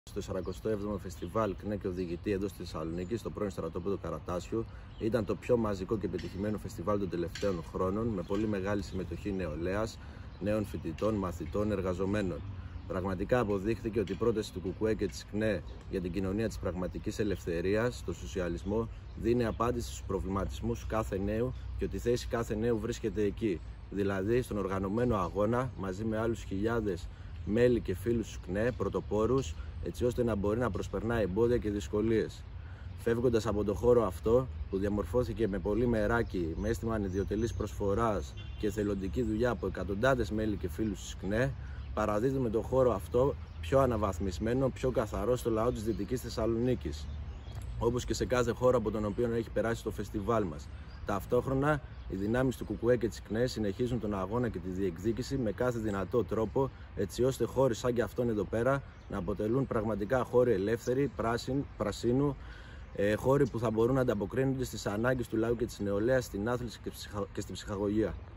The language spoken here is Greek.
Στο 47ο Φεστιβάλ ΚΝΕ και Οδηγητή εδώ στη Θεσσαλονίκη, στο πρώην στρατόπεδο Καρατάσιου, ήταν το πιο μαζικό και πετυχημένο φεστιβάλ των τελευταίων χρόνων, με πολύ μεγάλη συμμετοχή νεολαίας, νέων φοιτητών, μαθητών, εργαζομένων. Πραγματικά αποδείχθηκε ότι η πρόταση του ΚΚΕ και της ΚΝΕ για την κοινωνία της πραγματικής ελευθερίας, το σοσιαλισμό, δίνει απάντηση στους προβληματισμούς κάθε νέου και ότι η θέση κάθε νέου βρίσκεται εκεί. Δηλαδή στον οργανωμένο αγώνα, μαζί με άλλους χιλιάδες μέλη και φίλους του ΚΝΕ, πρωτοπόρους, έτσι ώστε να μπορεί να προσπερνά εμπόδια και δυσκολίες. Φεύγοντας από το χώρο αυτό, που διαμορφώθηκε με πολύ μεράκι, με αίσθημα ανιδιοτελής προσφοράς και θελοντική δουλειά από εκατοντάδες μέλη και φίλους της ΚΝΕ, παραδίδουμε το χώρο αυτό πιο αναβαθμισμένο, πιο καθαρό στο λαό της Δυτικής Θεσσαλονίκης, όπως και σε κάθε χώρο από τον οποίο έχει περάσει το φεστιβάλ μας. Ταυτόχρονα, οι δυνάμεις του ΚΚΕ και της ΚΝΕ συνεχίζουν τον αγώνα και τη διεκδίκηση με κάθε δυνατό τρόπο, έτσι ώστε χώροι σαν και αυτόν εδώ πέρα να αποτελούν πραγματικά χώροι ελεύθεροι, πρασίνου, χώροι που θα μπορούν να ανταποκρίνονται στις ανάγκες του λαού και της νεολαίας, στην άθληση και στην ψυχαγωγία.